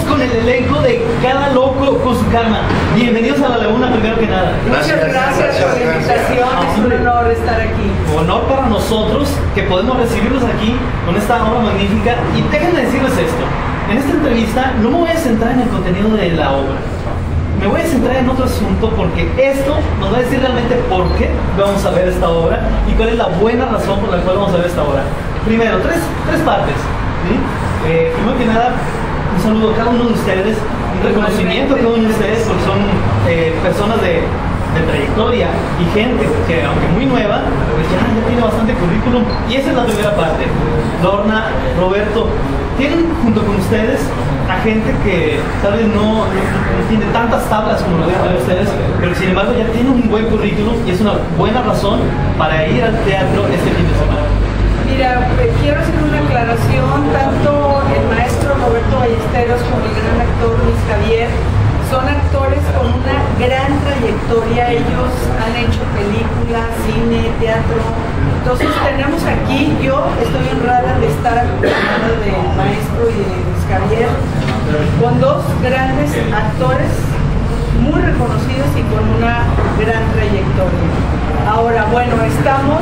con el elenco de Cada Loco con su Karma. Bienvenidos a La Laguna, primero que nada. Muchas gracias por la invitación, es un honor estar aquí. Honor para nosotros que podemos recibirlos aquí con esta obra magnífica. Y déjenme decirles esto, en esta entrevista no me voy a centrar en el contenido de la obra. Me voy a centrar en otro asunto porque esto nos va a decir realmente por qué vamos a ver esta obra y cuál es la buena razón por la cual vamos a ver esta obra. Primero, tres partes. ¿Sí? Primero que nada, un saludo a cada uno de ustedes, un reconocimiento a cada uno de ustedes porque son personas de trayectoria y gente que, aunque muy nueva, pues ya tiene bastante currículum. Y esa es la primera parte. Lorna, Roberto, tienen junto con ustedes a gente que tal vez no tiene tantas tablas como lo dejan ustedes, pero sin embargo ya tiene un buen currículum y es una buena razón para ir al teatro este fin de semana. Mira, quiero hacer una aclaración, tanto el maestro Roberto Ballesteros como el gran actor Luis Javier son actores con una gran trayectoria. Ellos han hecho películas, cine, teatro. Entonces tenemos aquí, yo estoy honrada de estar acompañada del maestro y de Luis Javier, con dos grandes actores muy reconocidos y con una gran trayectoria. Ahora, bueno, estamos,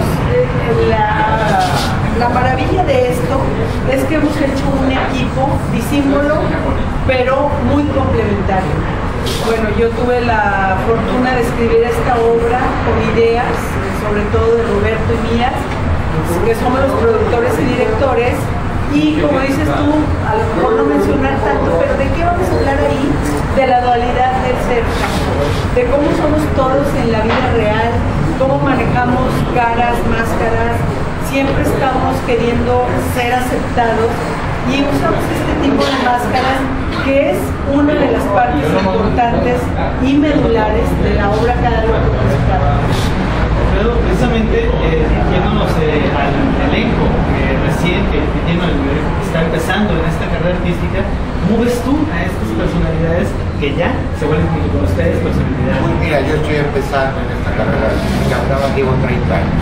la maravilla de esto es que hemos hecho un equipo disímbolo, pero muy complementario. Bueno, yo tuve la fortuna de escribir esta obra con ideas, sobre todo de Roberto y mías, que somos los productores y directores. Y como dices tú, a lo mejor no mencionar tanto, pero ¿de qué vamos a hablar ahí? De la dualidad del ser, de cómo somos todos en la vida real, cómo manejamos caras, máscaras, siempre estamos queriendo ser aceptados y usamos este tipo de máscaras, que es una de las partes importantes y medulares de la obra Cada Loco con su Karma. Pero precisamente yéndonos al elenco que está empezando en esta carrera artística, ¿cómo ves tú a estas personalidades que ya se vuelven junto con ustedes personalidades? Pues mira, yo estoy empezando en esta carrera artística, llevo 30 años.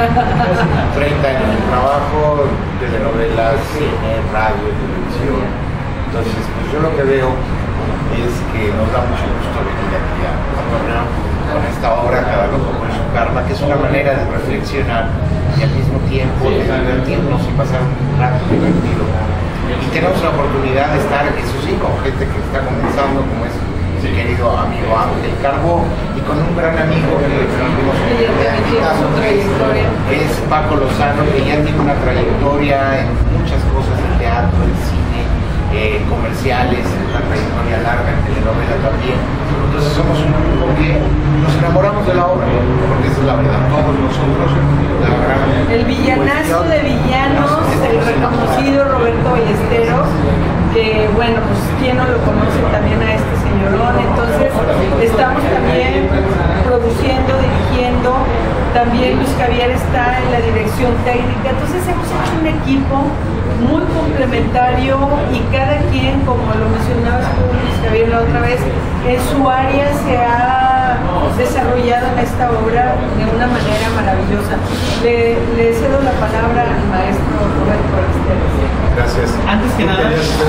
30 años de trabajo, telenovelas, cine, radio, televisión. Entonces, pues yo lo que veo es que nos da mucho gusto venir aquí a hablar con esta obra Cada Loco con su Karma, que es una manera de reflexionar y al mismo tiempo de divertirnos y pasar un rato divertido. Y tenemos la oportunidad de estar, eso sí, con gente que está comenzando, como es mi querido amigo Ángel Carbó, y con un gran amigo que hemos invitado, que es Paco Lozano, que ya tiene una trayectoria en muchas cosas de teatro, en cine, comerciales, una trayectoria larga en telenovela también. Entonces somos un grupo que nos enamoramos de la obra, porque esa es la verdad, todos nosotros la agarramos. El villanazo de villanos, el reconocido Roberto Ballesteros, que bueno, pues quién no lo conoce también a este señorón. Entonces estamos también produciendo, dirigiendo, también Luis Javier está en la dirección técnica. Entonces hemos hecho un equipo muy complementario y cada quien, como lo mencionabas tú, Luis Javier, la otra vez, en su área se ha desarrollado en esta obra de una manera maravillosa. Le cedo la palabra al maestro Roberto Ballesteros. Gracias. Antes que nada,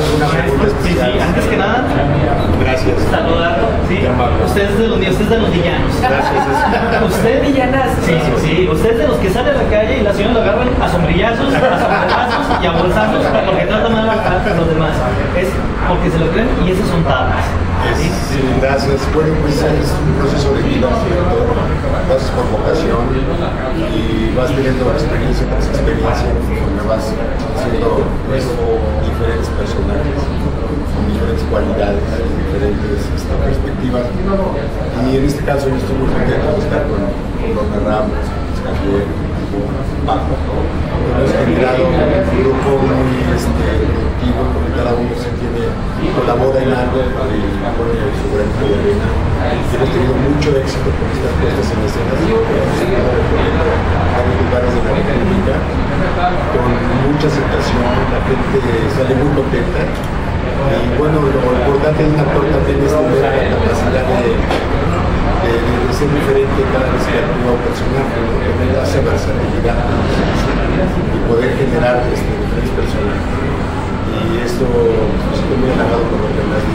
antes que nada, gracias. Saludarlo, sí. Usted es de los villanos. Gracias. Usted Villanazo. Sí, usted es de los que sale a la calle y la señora lo agarran a sombrillazos, a sombrillazos y a bolsazos porque trata mal a los demás. Es porque se lo creen y esas son tablas. Sí, gracias. Bueno, pues es un proceso de vida, ¿cierto? Vas por vocación y vas teniendo experiencia tras experiencia conforme vas haciendo diferentes personajes con diferentes cualidades, diferentes perspectivas. Y en este caso yo estoy muy contento de estar con Lorna Ramos, Javier, Paco. Hemos generado un grupo muy productivo, porque cada uno se colabora en algo y pone su granito de arena. Hemos tenido mucho éxito con estas puestas en escenas en varios lugares de la República, con mucha aceptación, la gente sale muy contenta. Y bueno, lo importante de un actor también es tener la capacidad de ser diferente cada vez que actúa un personaje, tener esa versatilidad y poder generar diferentes personajes. Y esto estoy muy halagado por lo que me has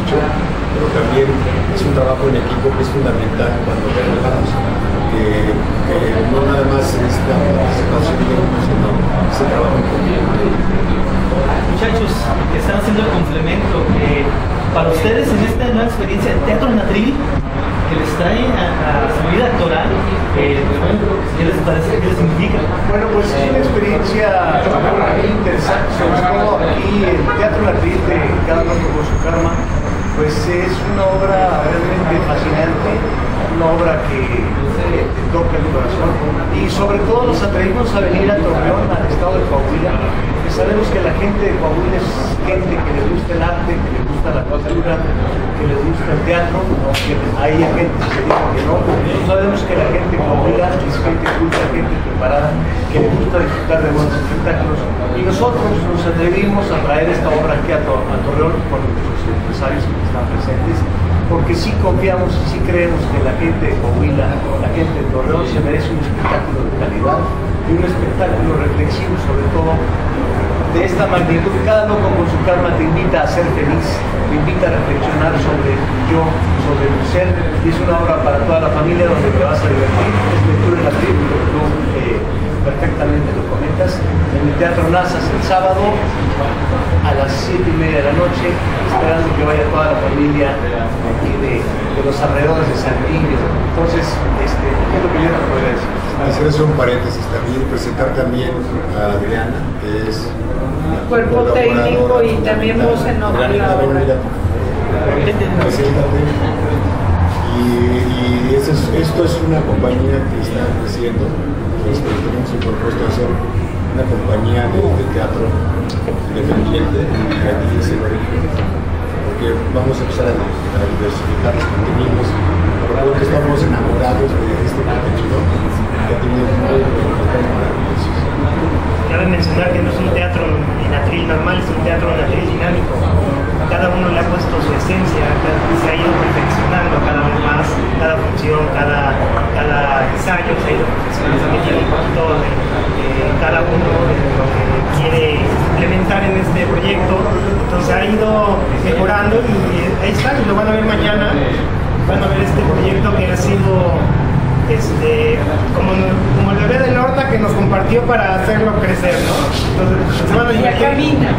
también es un trabajo en equipo que es fundamental cuando trabajamos. No nada más es la participación de uno, sino ese trabajo en conjunto. Muchachos, que están haciendo el complemento, para ustedes en esta nueva experiencia de teatro en atril, que les trae a su vida actoral, ¿qué les parece? ¿Qué les significa? Bueno, pues es una experiencia muy interesante, sobre todo aquí el teatro en atril de Cada Loco con su Karma, pues es una obra realmente fascinante, una obra que te toca el corazón, y sobre todo nos atrevimos a venir a Torreón, al estado de Coahuila, que sabemos que la gente de Coahuila es gente que le gusta el arte, que le gusta la cultura, que le gusta el teatro, que hay gente que se dice que no. Nosotros sabemos que la gente de Coahuila es gente culta, gente preparada, que le gusta disfrutar de buenos espectáculos, y nosotros nos atrevimos a traer esta obra aquí a Torreón con nuestros empresarios que están presentes, porque sí confiamos y sí creemos que la gente de Coahuila, la gente de Torreón se merece un espectáculo de calidad y un espectáculo reflexivo, sobre todo de esta magnitud. Cada Loco con su Karma te invita a ser feliz, te invita a reflexionar sobre yo, sobre tu ser, y es una obra para toda la familia donde te vas a divertir. Es lectura en la tribu, tú perfectamente lo comentas, en el Teatro Nazas el sábado a las 7:30 de la noche, esperando que vaya toda la familia aquí de los alrededores de Saltillo. Entonces, es lo que yo te podría decir. Hacer eso un paréntesis también, presentar también a Adriana, que es cuerpo técnico y también voz en off. Y esto es una compañía que está creciendo. Tenemos el propósito de hacer una compañía de teatro independiente que aquí es el origen, porque vamos a empezar a diversificar los contenidos. Por lo que estamos enamorados de este contenido que ha tenido muy buenos maravillosos. Cabe mencionar que no es un teatro en atril normal, es un teatro en atril dinámico. Cada uno le ha puesto su esencia, se ha ido perfeccionando cada vez más, cada función, cada ensayo se ha ido perfeccionando. También tiene un poquito de cada uno de lo que quiere implementar en este proyecto. Entonces ha ido mejorando y ahí está, y lo van a ver mañana. Van a ver este proyecto que ha sido como el bebé de Lorna que nos compartió para hacerlo crecer, ¿no? Entonces, ya camina.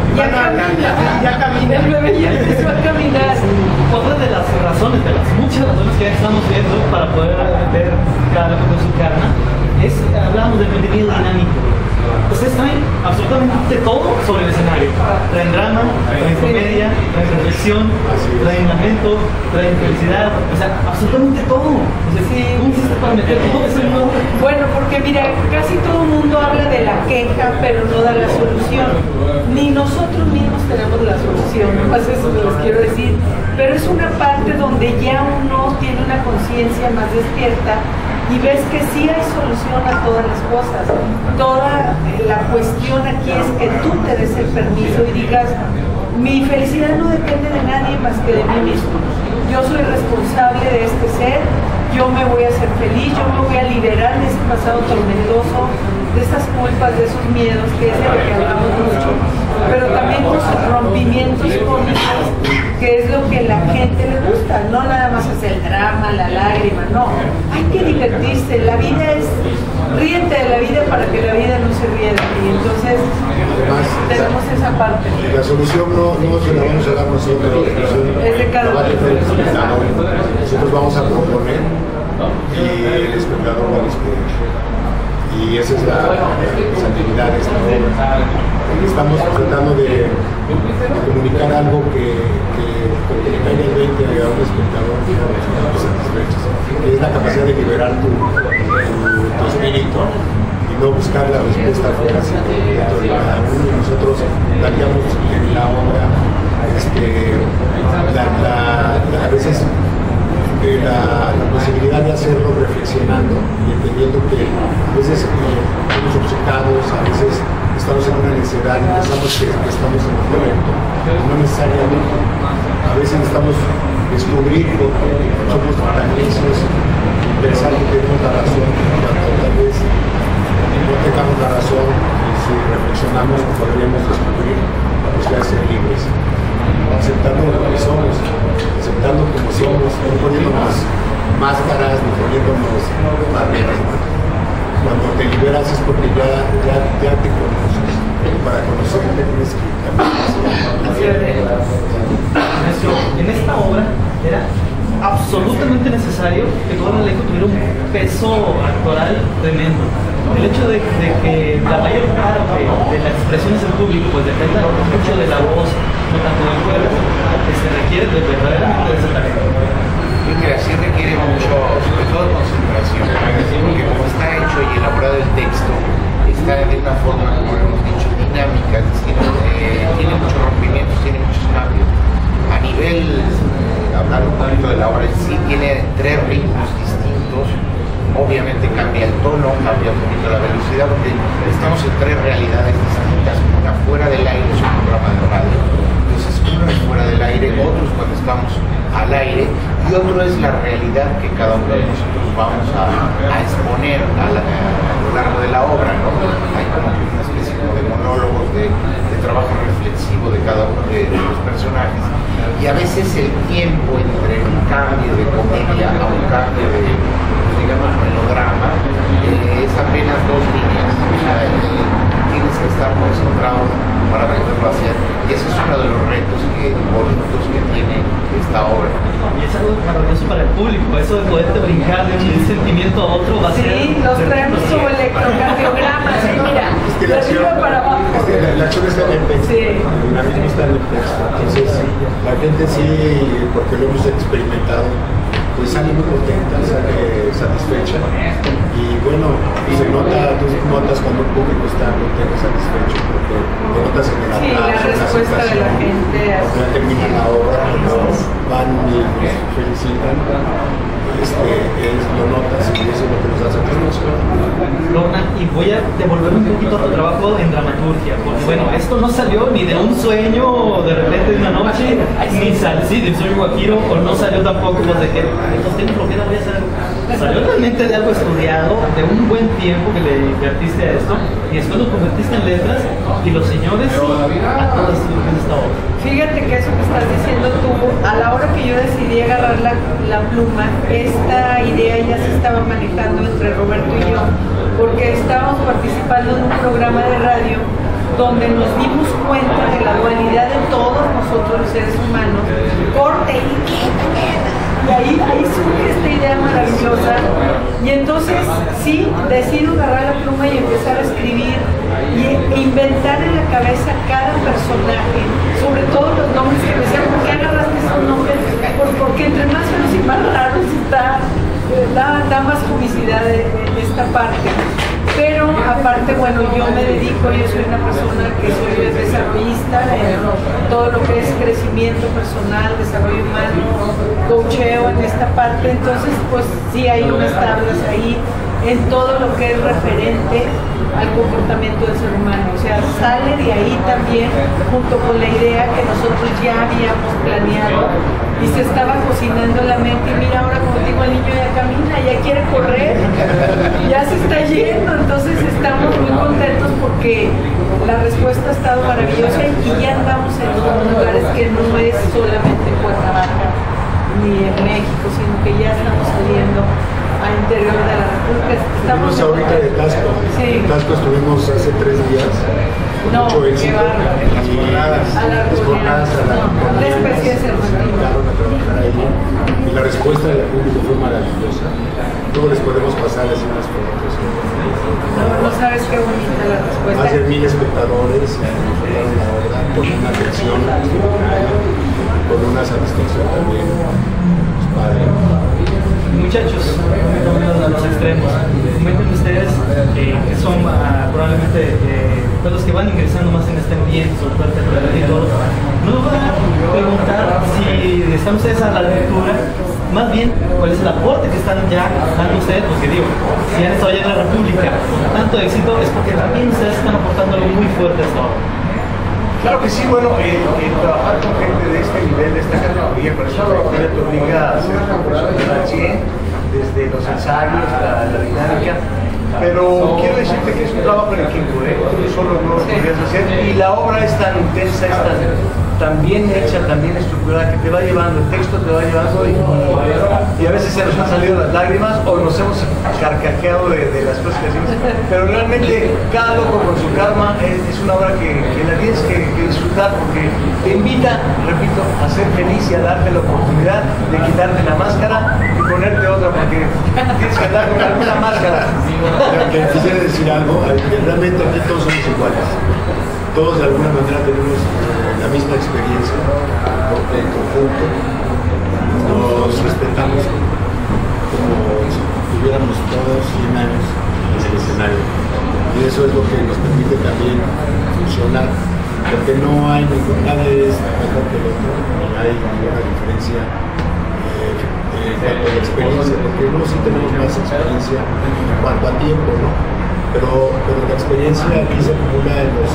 El bebé ya empezó a caminar. Otra de las razones, de las muchas razones que estamos viendo para poder ver Cada Loco con su Karma, hablamos del contenido dinámico. Ustedes traen absolutamente todo sobre el escenario. Traen drama, traen comedia, traen reflexión, traen lamento, traen felicidad, o sea, absolutamente todo. O sea, ¿cómo hiciste para meter todo eso en una obra? Bueno, porque mira, casi todo el mundo habla de la queja, pero no da la solución. Ni nosotros mismos tenemos la solución, más eso les quiero decir. Pero es una parte donde ya uno tiene una conciencia más despierta y ves que sí hay solución a todas las cosas. Toda la cuestión aquí es que tú te des el permiso y digas, mi felicidad no depende de nadie más que de mí mismo. Yo soy responsable de este ser, yo me voy a hacer feliz, yo me voy a liberar de ese pasado tormentoso, de estas culpas, de esos miedos, que es de lo que hablamos mucho, pero también con sus rompimientos cómicos, que es lo que la gente le gusta, no nada más es el drama, la lágrima, no, hay que divertirse, la vida es, ríete de la vida para que la vida no se ríe de ti, entonces además, tenemos esa parte. La solución no se la vamos a dar nosotros, la solución Es de cada uno. Nosotros vamos a proponer y el espectador va a disponer. Y esa es la actividad de esta obra. Estamos tratando de comunicar algo que le caiga el 20 a un espectador satisfechos, que es la capacidad de liberar tu espíritu y no buscar la respuesta afuera, sino dentro de cada uno. Y nosotros planteamos en la obra a veces la posibilidad de hacerlo reflexionando y entendiendo que a veces estamos obcecados, a veces estamos en una necesidad y pensamos que estamos en lo correcto, no necesariamente. A veces necesitamos descubrir que somos tranquilos y pensar que tenemos la razón, cuando tal vez no tengamos la razón, y si reflexionamos podríamos descubrir la posibilidad de ser libres, aceptando lo que somos, aceptando como somos. no poniéndonos máscaras, ni poniéndonos barreras. Cuando te liberas es porque ya te conoces. Para conocerte tienes que En esta obra era absolutamente necesario que todo el elenco tuviera un peso actoral tremendo. El hecho de que la mayor parte de las expresiones del público pues dependa mucho de la voz, no tanto del cuerpo, que se requiere verdaderamente de ese talento. Mira, sí requiere mucho, sobre todo concentración, porque como está hecho y elaborado el texto, está de una forma, como hemos dicho, dinámica, es decir, tiene muchos rompimientos, tiene muchos cambios. A nivel, hablando un poquito de la obra en sí, tiene 3 ritmos distintos. Obviamente cambia el tono, cambia un poquito la velocidad, porque estamos en 3 realidades distintas. Una fuera del aire es un programa de radio, entonces uno es fuera del aire, otro es cuando estamos al aire, y otro es la realidad que cada uno de nosotros vamos a exponer a lo largo de la obra, ¿no? Hay como una especie como de monólogos, de trabajo reflexivo de cada uno de los personajes, y a veces el tiempo entre un cambio de comedia a un cambio de, digamos, melodrama, es apenas 2 líneas. O sea, tienes que estar concentrado para poderlo hacer, y ese es uno de los retos bonitos que tiene esta obra. Y es algo maravilloso para el público, eso de poderte brincar de un sentimiento a otro va a ser... Sí, los traemos como electrocardiogramas, mira, de arriba para abajo. La acción está en el texto, Sí. el ritmo está en el texto, entonces la gente sí, porque lo hemos experimentado, pues sale muy contenta, sale satisfecha, y bueno, se nota, tú notas cuando el público está contento, satisfecho, porque lo notas en el aplauso, la respuesta de la gente, cuando ya termina la obra, cuando van y nos felicitan, lo notas, y eso es lo que nos hace satisfacción. Lorna, y voy a devolver un poquito a tu trabajo en dramaturgia, porque bueno, esto no salió ni de un sueño o de repente de una noche, ni sí, de un sueño guajiro, o no salió tampoco pues, de que los tiempos lo que voy a hacer. Salió realmente de algo estudiado, de un buen tiempo que le invertiste a esto, y después lo convertiste en letras, y los señores a todas esta obra. Fíjate que eso que estás diciendo tú, a la hora que yo decidí agarrar la pluma, esta idea ya se estaba manejando entre Roberto y yo, porque estábamos participando en un programa de radio donde nos dimos cuenta de la dualidad de todos nosotros los seres humanos, corte y ahí surge esta idea maravillosa, y entonces sí, decido agarrar la pluma y empezar a escribir e inventar en la cabeza cada personaje, sobre todo los nombres que me decían, ¿por qué agarraste esos nombres? Porque entre más feos y más raros da más comicidad esta parte. Pero aparte, bueno, yo me dedico, yo soy una persona que soy desarrollista en todo lo que es crecimiento personal, desarrollo humano, coacheo en esta parte, entonces pues sí hay unas tablas ahí en todo lo que es referente al comportamiento del ser humano, o sea, sale de ahí también junto con la idea que nosotros ya habíamos planeado y se estaba cocinando la mente, y mira ahora como digo, el niño ya camina, ya quiere correr, ya se está yendo, entonces estamos muy contentos porque la respuesta ha estado maravillosa y ya andamos en otros lugares que no es solamente Cuernavaca ni en México, sino que ya estamos saliendo al interior de la República. Estamos ahorita de Tasco. Sí. En Tasco estuvimos hace 3 días. Con No, mucho éxito. qué bárbaro. Las jornadas. A la Las jornadas a la la especie nos cervantina. invitaron a trabajar ahí. Y la respuesta del público fue maravillosa. Luego les podemos pasar así unas fotos. No sabes qué bonita la respuesta. Más de 1000 espectadores nos vieron la obra con una atención extraordinaria, con una satisfacción también. Pues padre. Muchachos, a los extremos, comenten ustedes que son probablemente pues los que van ingresando más en este ambiente, sobre todo el teatro y todo. No van a preguntar si están ustedes a la lectura, más bien cuál es el aporte que están ya dando ustedes, porque digo, si han estado allá en la República con tanto éxito es porque también ustedes están aportando algo muy fuerte a esta obra. Claro que sí, bueno, trabajar con gente de este nivel, de esta categoría, por eso la categoría te obliga a ser profesional al 100, desde los ensayos, la dinámica, pero quiero decirte que es un trabajo en equipo, tú solo no lo podrías hacer, y la obra es tan intensa, es tan bien hecha, tan bien estructurada, que te va llevando, el texto te va llevando, y a veces se nos han salido las lágrimas o nos hemos carcajeado de las cosas que hacemos, pero realmente cada loco con su karma es una obra que la tienes que disfrutar, porque te invita, repito, a ser feliz y a darte la oportunidad de quitarte la máscara y ponerte otra, porque tienes que andar con alguna máscara. Que quisiera decir algo, realmente aquí todos somos iguales. Todos de alguna manera tenemos la misma experiencia en conjunto. Nos respetamos como si tuviéramos todos 100 años en el escenario. Y eso es lo que nos permite también funcionar, porque no hay nadie es mejor que el otro, no hay ninguna diferencia en cuanto a la experiencia, porque uno sí tenemos más experiencia en cuanto a tiempo, ¿no? Pero la experiencia aquí se acumula en los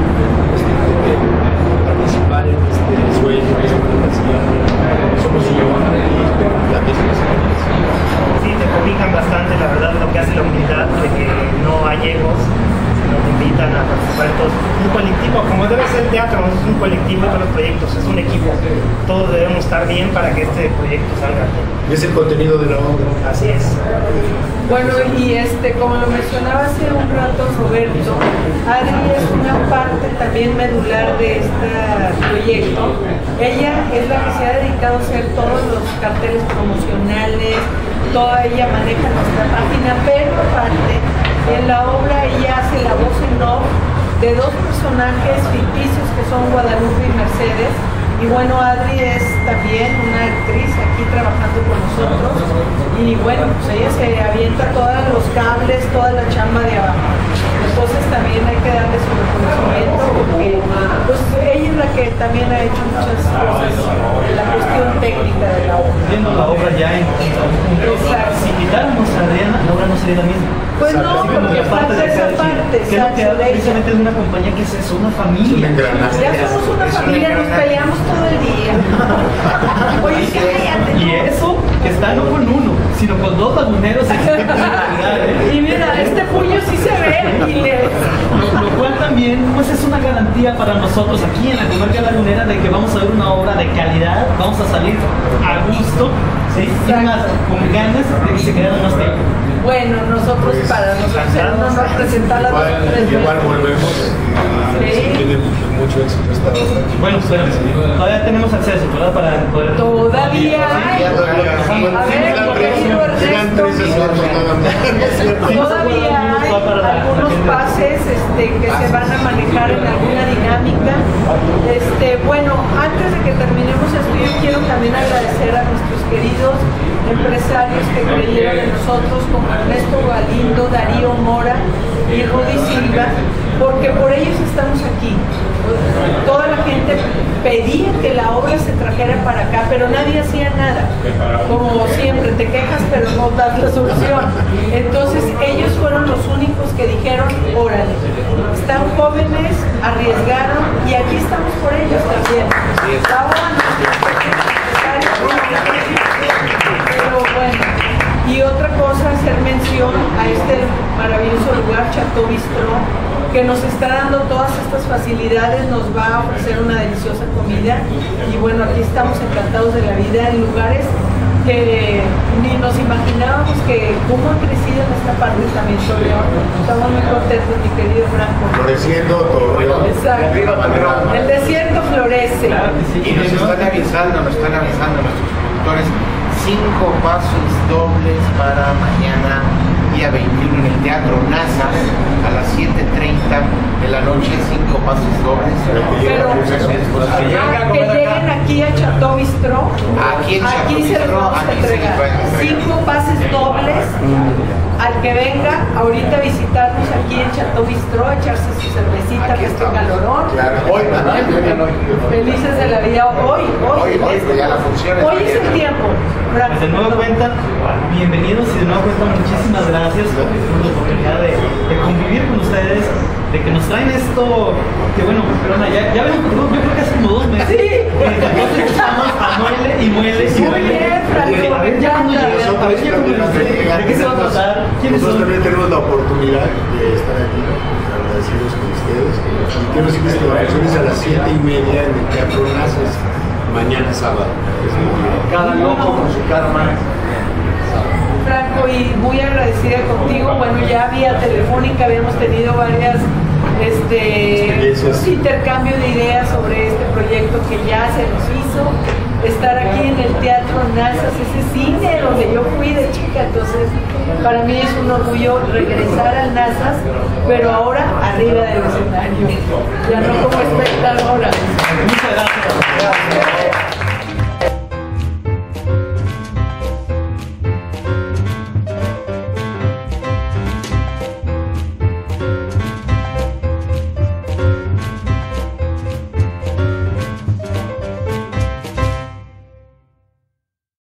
que participar en este sueño, en esta fantasía, somos la misma experiencia. Sí, te cobijan bastante, la verdad, lo que hace la unidad, de que no hay egos, nos invitan a participar en todos. Un colectivo, como debe ser el teatro, no es un colectivo de todos los proyectos, es un equipo. Todos debemos estar bien para que este proyecto salga bien. Es el contenido de la obra. Así es. Bueno, y como lo mencionaba hace un rato Roberto, Adri es una parte también medular de este proyecto. Ella es la que se ha dedicado a hacer todos los carteles promocionales, toda ella maneja nuestra página, pero aparte, en la obra ella hace la voz en off de dos personajes ficticios que son Guadalupe y Mercedes. Y bueno, Adri es también una actriz aquí trabajando con nosotros. Y bueno, pues ella se avienta todos los cables, toda la chamba de abajo. Entonces también hay que darle su reconocimiento porque pues ella es la que también ha hecho muchas cosas en la cuestión técnica de la obra. Viendo la obra ya en Exacto. si quitáramos a Adriana, la obra no sería la misma. Pues no, porque falta esa parte, que es lo que habla precisamente de una compañía que es eso, una familia. Ya somos una familia, nos peleamos todo el día. Oye, cállate. Y eso que está no con uno, sino con dos laguneros. Y mira, este puño sí se ve y lo cual también pues es una garantía para nosotros aquí en la Comarca Lagunera de que vamos a ver una obra de calidad, vamos a salir a gusto, ¿sí? Y más con ganas de que se queden más tiempo. Bueno, nosotros Pues, para nosotros era un honor presentarla dos o tres veces. Igual volvemos. Sí. Tiene mucho éxito esta obra. Bueno, pero todavía tenemos acceso, ¿verdad? Para poder... Todavía hay. A ver, porque digo Ernesto, todavía hay algunos pases que se van a manejar en alguna dinámica. Bueno, antes de que terminemos esto, yo quiero también agradecer a nuestros queridos empresarios que creyeron en nosotros, como Ernesto Galindo, Darío Mora y Rudy Silva, porque por ellos estamos aquí. Toda la gente pedía que la obra se trajera para acá, pero nadie hacía nada. Como siempre, te quejas pero no das la solución. Entonces ellos fueron los únicos que dijeron, órale, están jóvenes, arriesgaron y aquí estamos por ellos también. Pero bueno, y otra cosa, hacer mención a este maravilloso lugar, Chateau Bistrot, que nos está dando todas estas facilidades, nos va a ofrecer una deliciosa comida y bueno, aquí estamos encantados de la vida en lugares que ni nos imaginábamos que cómo ha crecido en esta parte también Torreón. Estamos muy contentos, mi querido Franco. Floreciendo Torreón. Exacto. El desierto florece. Y nos están avisando nuestros productores 5 pasos dobles para mañana, día 21, en el Teatro NASA, a las 7:30 de la noche, 5 pasos dobles. Pero que lleguen aquí a Chateau Bistrot. Aquí se los vamos a entregar. 5 pases dobles al que venga ahorita a visitarnos aquí en Chateau Bistrot, echarse su cervecita, que este calorón. Hoy, Felices de la vida. Hoy ya la función es hoy es el tiempo. Pues de nueva cuenta, bienvenidos y de nueva cuenta muchísimas gracias por la oportunidad de convivir con ustedes, de que nos traen esto, que bueno, perdona, ya ven, yo creo que hace como 2 meses. Sí. Entonces estamos a muele y muele. Muy bien, Franco, A ver ya cuando llegue, a ver ya cuando llegue, ¿de qué se va a tratar? Nosotros también tenemos la oportunidad de estar aquí, agradecidos con ustedes. Y quiero decirles que la función es a las 7:30 en el Teatro Nazas, mañana sábado. Cada loco con su karma. Franco, y muy agradecida contigo. Bueno, ya vía telefónica habíamos tenido varias intercambio de ideas sobre este proyecto que ya se nos hizo. Estar aquí en el Teatro Nazas, ese cine donde yo fui de chica, entonces para mí es un orgullo regresar al Nazas, pero ahora arriba del escenario, ya no como espectadora. Muchas gracias.